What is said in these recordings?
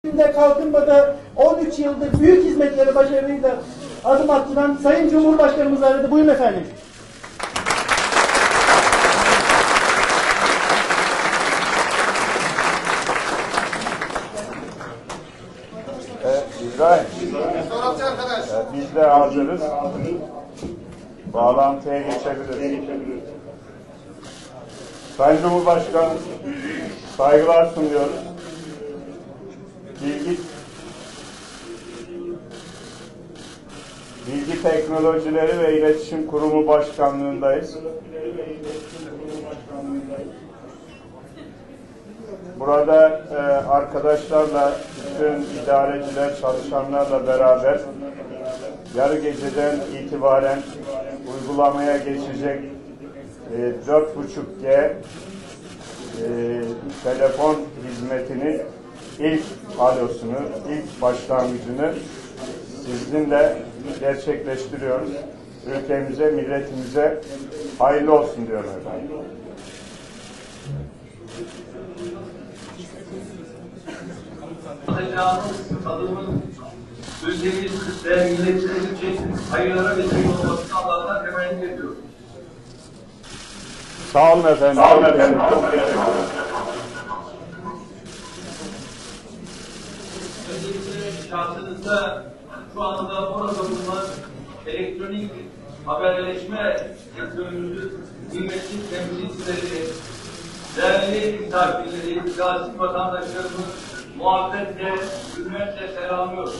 Kalkınmada 13 yıldır büyük hizmetleri başarıyla adım attıran Sayın Cumhurbaşkanımız aradı. Buyurun efendim. İbrahim, biz de hazırız. Bağlantıya geçebiliriz. Sayın Cumhurbaşkanım, saygılar sunuyoruz. Bilgi Teknolojileri ve İletişim Kurumu Başkanlığındayız. Burada arkadaşlarla, bütün idareciler, çalışanlarla beraber yarı geceden itibaren uygulamaya geçecek 4.5G telefon hizmetinin ilk alosunu, ilk başlangıcını sizinle gerçekleştiriyoruz. Ülkemize, milletimize hayırlı olsun diyorum efendim. Adımın ülkemiz ve milletimiz için hayırlara vesile olmasını Allah'tan temenni ediyorum. Sağ olun efendim. Sağ olun efendim. Çok teşekkür ederim. Öncelikle şahsınızda şu anda orada bulunan elektronik haberleşme sektörümüzün kıymetli temsilcileri, değerli misafirleri, gazi vatandaşlarımız muhabbetle, hürmetle selamlıyorum.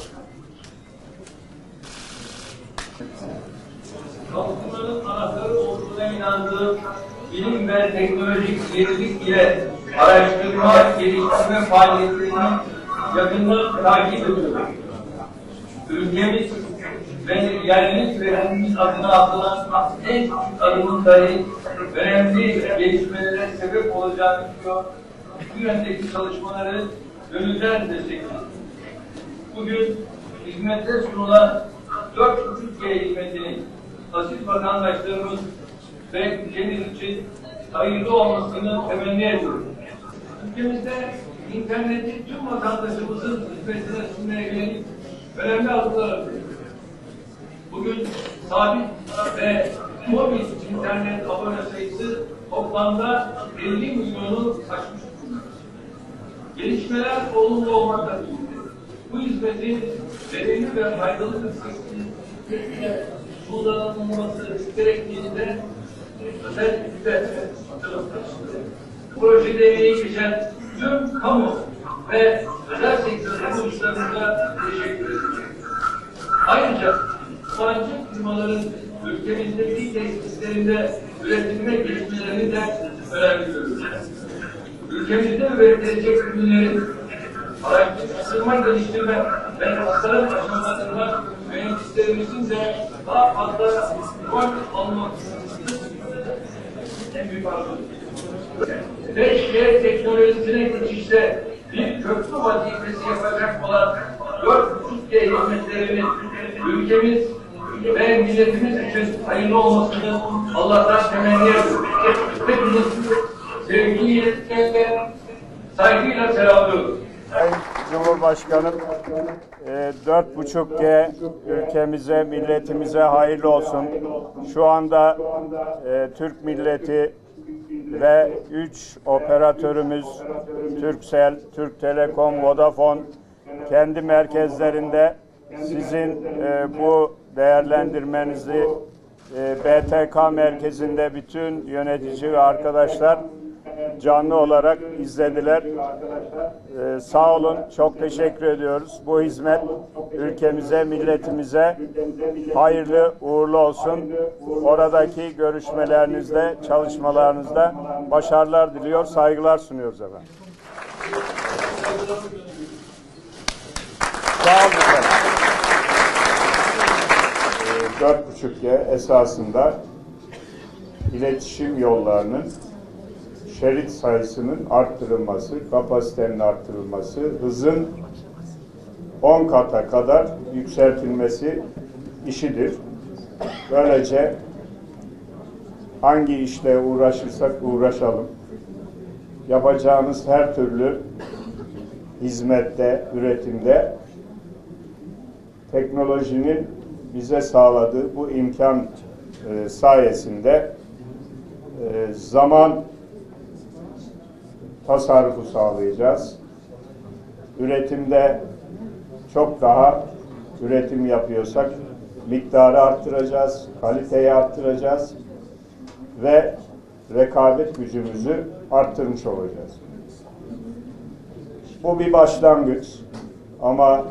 Kalkınmanın anahtarı olduğuna inandığım bilim ve teknolojik yenilik ile araştırma, geliştirme faaliyetlerini yakından takip ediyorum. Ülkemiz ve yerli üretimimiz adına atılan en küçük adımın dahi önemli gelişmelere sebep olacağını düşünüyor. Bu yöndeki çalışmaları gönülden destekliyoruz. Bugün hizmete sunulan 4.5G hizmetini asil vatandaşlarımız ve ülkemiz için hayırlı olmasını temenni ediyoruz. Ülkemizde interneti tüm vatandaşımızın hizmetine sunmaya yönelik önemli adımlar atıyoruz. Bugün sabit ve mobil internet abone sayısı toplamda 50 milyonu aşmıştır. Gelişmeler olumlu olmakla birlikte bu hizmetin verimli ve faydalı bir şekilde kullanılması gerektiğinde özellikle hatırlatmıştır. Projede emeği geçen tüm kamu ve özel sektör kuruluşlarımıza teşekkür ediyorum. Ayrıca yabancı firmaların ülkemizdeki tesislerinde üretilme gelişmelerini de önemli görüyoruz. Ülkemizde üretilecek ürünlerin araştırma, geliştirme ve tasarım aşamalarında mühendislerimizin de daha fazla rol alması en büyük arzu. 5G teknolojisine geçişte bir köprü vazifesi yapacak olan 4.5G hizmetlerinin ülkemiz ve milletimiz için hayırlı olmasını Allah'tan temenni ediyorum. Hepiniz sevgiyle, saygıyla selamlıyorum. Sayın Cumhurbaşkanım, 4.5G ülkemize, milletimize hayırlı olsun. Şu anda Türk milleti ve 3 operatörümüz Turkcell, Türk Telekom, Vodafone kendi merkezlerinde sizin bu değerlendirmenizi BTK merkezinde bütün yönetici ve arkadaşlar canlı olarak izlediler. Sağ olun, çok teşekkür ediyoruz. Bu hizmet ülkemize, milletimize hayırlı uğurlu olsun. Oradaki görüşmelerinizde, çalışmalarınızda başarılar diliyor, saygılar sunuyoruz efendim. Sağ olun efendim. 4.5G esasında iletişim yollarının şerit sayısının arttırılması, kapasitenin arttırılması, hızın 10 kata kadar yükseltilmesi işidir. Böylece hangi işle uğraşırsak uğraşalım, yapacağımız her türlü hizmette, üretimde teknolojinin bize sağladığı bu imkan sayesinde zaman tasarrufu sağlayacağız. Üretimde çok daha üretim yapıyorsak miktarı arttıracağız, kaliteyi arttıracağız ve rekabet gücümüzü arttırmış olacağız. Bu bir başlangıç ama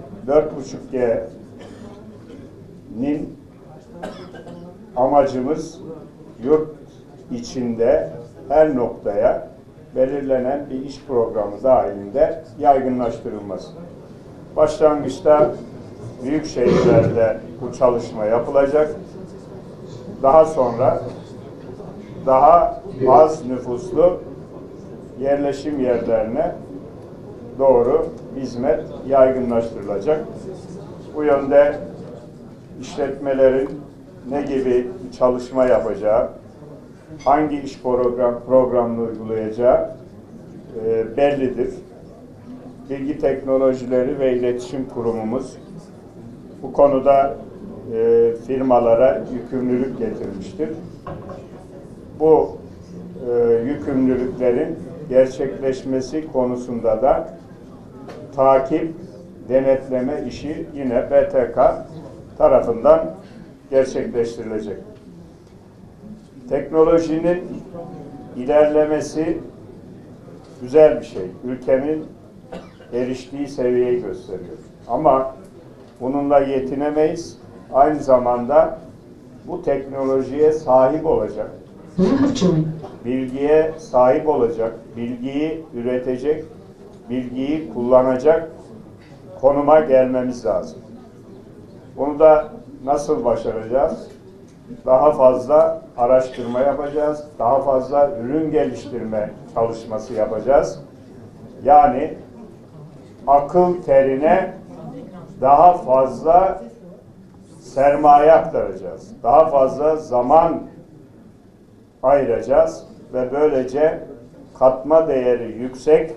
4.5G'nin amacımız yurt içinde her noktaya belirlenen bir iş programı dahilinde yaygınlaştırılması. Başlangıçta büyük şehirlerde bu çalışma yapılacak. Daha sonra daha az nüfuslu yerleşim yerlerine doğru hizmet yaygınlaştırılacak. Bu yönde işletmelerin ne gibi çalışma yapacağı, hangi iş programını uygulayacağı bellidir. Bilgi Teknolojileri ve İletişim Kurumumuz bu konuda firmalara yükümlülük getirmiştir. Bu yükümlülüklerin gerçekleşmesi konusunda da takip, denetleme işi yine BTK tarafından gerçekleştirilecek. Teknolojinin ilerlemesi güzel bir şey. Ülkenin eriştiği seviyeyi gösteriyor. Ama bununla yetinemeyiz. Aynı zamanda bu teknolojiye sahip olacak, bilgiye sahip olacak, bilgiyi üretecek, bilgiyi kullanacak konuma gelmemiz lazım. Bunu da nasıl başaracağız? Daha fazla araştırma yapacağız, daha fazla ürün geliştirme çalışması yapacağız. Yani akıl terine daha fazla sermaye aktaracağız. Daha fazla zaman ayıracağız ve böylece katma değeri yüksek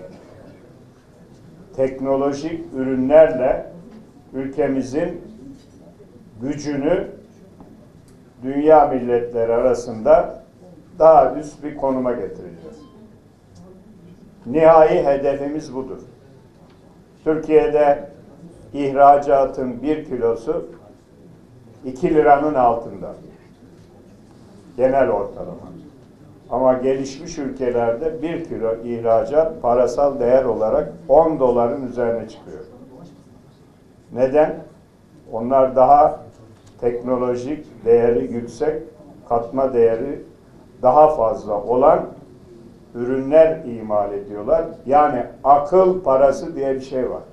teknolojik ürünlerle ülkemizin gücünü dünya milletleri arasında daha üst bir konuma getireceğiz. Nihai hedefimiz budur. Türkiye'de ihracatın 1 kilosu 2 liranın altında. Genel ortalama. Ama gelişmiş ülkelerde 1 kilo ihracat parasal değer olarak 10 doların üzerine çıkıyor. Neden? Onlar daha teknolojik değeri yüksek, katma değeri daha fazla olan ürünler imal ediyorlar. Yani akıl parası diye bir şey var.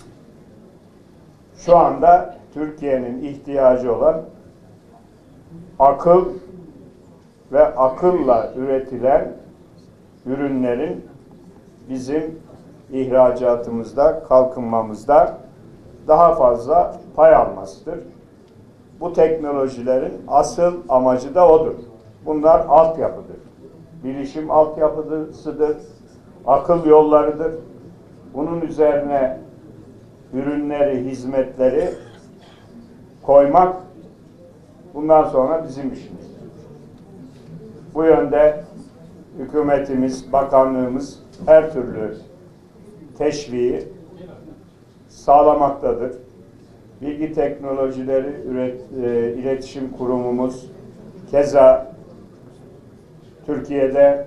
Şu anda Türkiye'nin ihtiyacı olan akıl ve akılla üretilen ürünlerin bizim ihracatımızda, kalkınmamızda daha fazla pay almasıdır. Bu teknolojilerin asıl amacı da odur. Bunlar altyapıdır. Bilişim altyapısıdır, akıl yollarıdır. Bunun üzerine ürünleri, hizmetleri koymak bundan sonra bizim işimiz. Bu yönde hükümetimiz, bakanlığımız her türlü teşviği sağlamaktadır. Bilgi Teknolojileri İletişim Kurumumuz keza Türkiye'de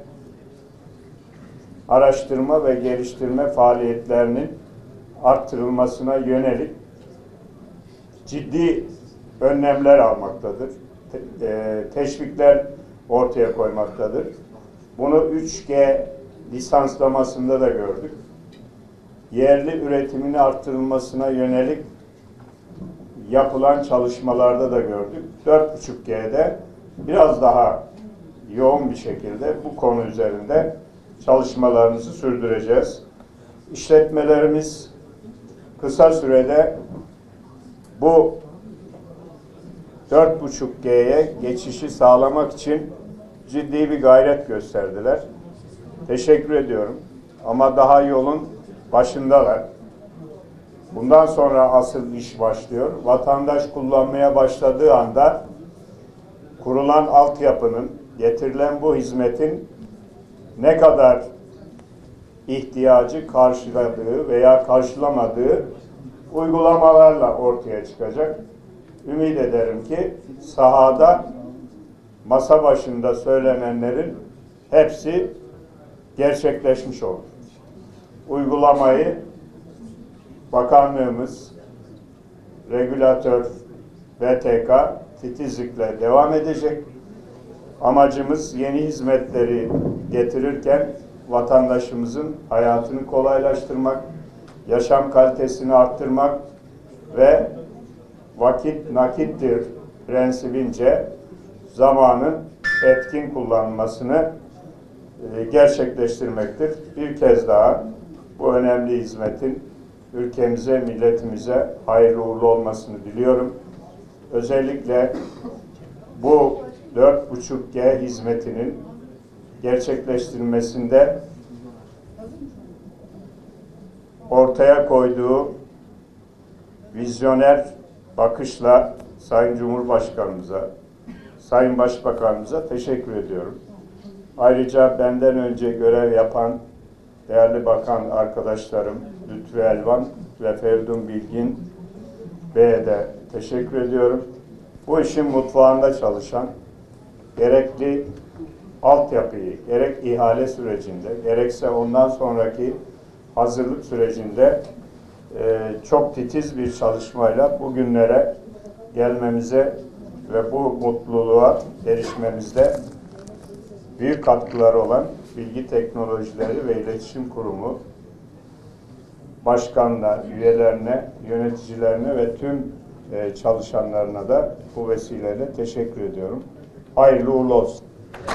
araştırma ve geliştirme faaliyetlerinin arttırılmasına yönelik ciddi önlemler almaktadır. Teşvikler ortaya koymaktadır. Bunu 3G lisanslamasında da gördük. Yerli üretimini arttırılmasına yönelik yapılan çalışmalarda da gördük. 4.5G'de biraz daha yoğun bir şekilde bu konu üzerinde çalışmalarımızı sürdüreceğiz. İşletmelerimiz kısa sürede bu 4.5G'ye geçişi sağlamak için ciddi bir gayret gösterdiler. Teşekkür ediyorum. Ama daha yolun başındalar. Bundan sonra asıl iş başlıyor. Vatandaş kullanmaya başladığı anda kurulan altyapının, getirilen bu hizmetin ne kadar ihtiyacı karşıladığı veya karşılamadığı uygulamalarla ortaya çıkacak. Ümit ederim ki sahada masa başında söylenenlerin hepsi gerçekleşmiş olur. Uygulamayı bakanlığımız, regülatör, BTK titizlikle devam edecek. Amacımız yeni hizmetleri getirirken vatandaşımızın hayatını kolaylaştırmak, yaşam kalitesini arttırmak ve vakit nakittir prensibince zamanın etkin kullanılmasını gerçekleştirmektir. Bir kez daha bu önemli hizmetin ülkemize, milletimize hayırlı uğurlu olmasını diliyorum. Özellikle bu 4.5G hizmetinin gerçekleştirilmesinde ortaya koyduğu vizyoner bakışla Sayın Cumhurbaşkanımıza, Sayın Başbakanımıza teşekkür ediyorum. Ayrıca benden önce görev yapan değerli bakan arkadaşlarım Lütfü Elvan ve Feridun Bilgin Bey'e de teşekkür ediyorum. Bu işin mutfağında çalışan, gerekli altyapıyı, gerek ihale sürecinde, gerekse ondan sonraki hazırlık sürecinde çok titiz bir çalışmayla bugünlere gelmemize ve bu mutluluğa erişmemizde büyük katkıları olan Bilgi Teknolojileri ve İletişim Kurumu başkanına, üyelerine, yöneticilerine ve tüm çalışanlarına da bu vesileyle teşekkür ediyorum. Hayırlı uğurlu olsun.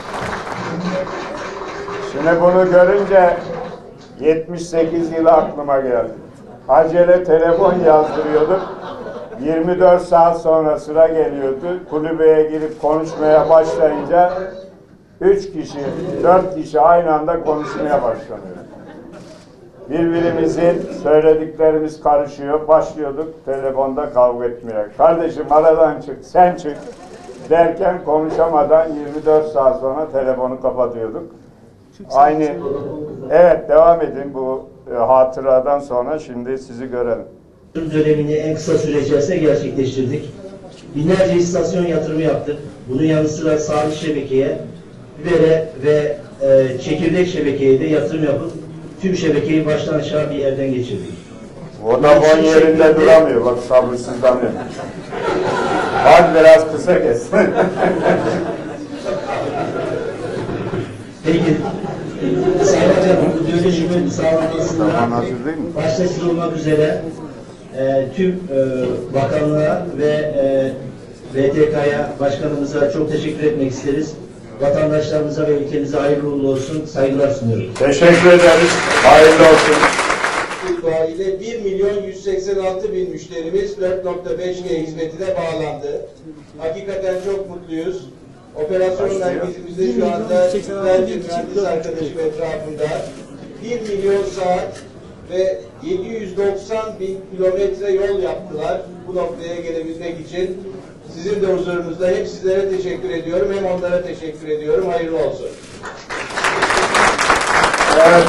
Şimdi bunu görünce 78 yılı aklıma geldi. Acele telefon yazdırıyorduk. 24 saat sonra sıra geliyordu. Kulübeye girip konuşmaya başlayınca 3 kişi, 4 kişi aynı anda konuşmaya başlanıyor. Birbirimizin söylediklerimiz karışıyor. Başlıyorduk telefonda kavga etmeye. Kardeşim aradan çık, sen çık derken konuşamadan 24 saat sonra telefonu kapatıyorduk. Aynı, evet devam edin bu hatıradan sonra şimdi sizi görelim. Dönemini en kısa süre içerisinde gerçekleştirdik. Binlerce istasyon yatırımı yaptık. Bunun yanı sıra sabit şebekeye, fibere ve çekirdek şebekeye de yatırım yapıp tüm şebekeyi baştan aşağı bir yerden geçirdik. Vodafone yerinde duramıyor. Bak sabırsızlanıyor. Hadi biraz kısa kes. Peki, Sayın Hocam, bu dönüşümün sağlanmasında başta siz olmak üzere tüm bakanlığa ve BTK'ya, başkanımıza çok teşekkür etmek isteriz. Vatandaşlarımıza ve ülkemize hayırlı uğurlu olsun, saygılar sunuyorum. Teşekkür ederiz. Hayırlı olsun. İtibariyle 1.186.000 müşterimiz 4.5G hizmetine bağlandı. Hakikaten çok mutluyuz. Operasyon merkezimizde şu anda yüzlerce mühendis arkadaşım etrafında 1 milyon saat ve 790.000 kilometre yol yaptılar bu noktaya gelebilmek için. Sizin de huzurunuzda hem sizlere teşekkür ediyorum hem onlara teşekkür ediyorum. Hayırlı olsun. Evet.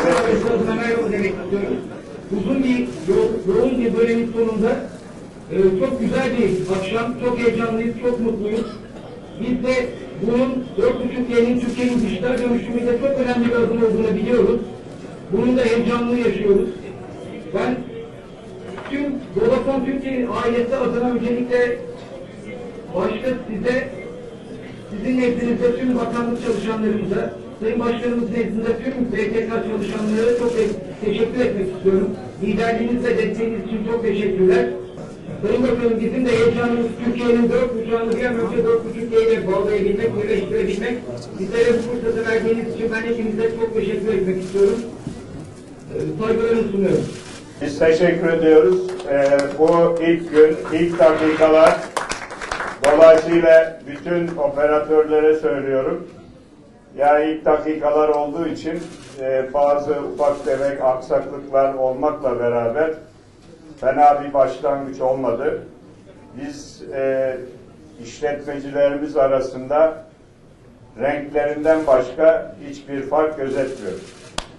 Uzun bir, yoğun bir dönemin sonunda çok güzel bir akşam, çok heyecanlıyız, çok mutluyuz. Biz de bunun 4.5G'nin Türkiye'nin dijital dönüşümünde çok önemli bir adım olduğunu biliyoruz. Bunun da heyecanını yaşıyoruz. Ben tüm Vodafone Türkiye ailesi adına öncelikle başta size, sizin nezdinizde tüm bakanlık çalışanlarımıza, Sayın Başkanımız nezdinde tüm BTK çalışanlara çok teşekkür etmek istiyorum. Liderliğiniz ve desteğiniz için çok teşekkürler. Sayın Bakanım, bizim de heyecanımız Türkiye'nin 4.5'ını bir an önce 4.5G ile bağlayabilmek, birleştirebilmek. Bizlere bu fırsatı verdiğiniz için ben hepinize çok teşekkür etmek istiyorum. Saygılarımı sunuyorum. Biz teşekkür ediyoruz. Bu ilk gün, ilk dakikalar dolayısıyla bütün operatörlere söylüyorum. Yani ilk dakikalar olduğu için bazı ufak tefek aksaklıklar olmakla beraber fena bir başlangıç olmadı. Biz işletmecilerimiz arasında renklerinden başka hiçbir fark gözetmiyoruz.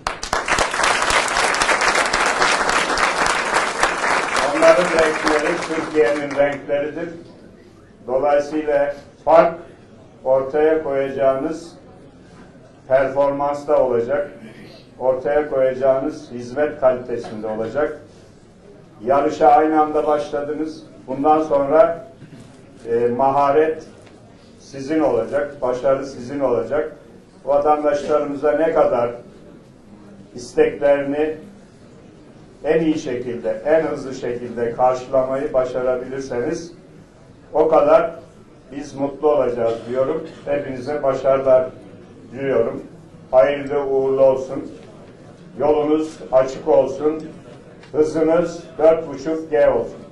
Onların renkleri Türkiye'nin renkleridir. Dolayısıyla fark ortaya koyacağınız performansta olacak, ortaya koyacağınız hizmet kalitesinde olacak. Yarışa aynı anda başladınız. Bundan sonra maharet sizin olacak, başarı sizin olacak. Vatandaşlarımıza ne kadar isteklerini en iyi şekilde, en hızlı şekilde karşılamayı başarabilirseniz o kadar biz mutlu olacağız diyorum. Hepinize başarılar diliyorum. Hayırlı uğurlu olsun. Yolunuz açık olsun. Hızınız 4,5G olsun.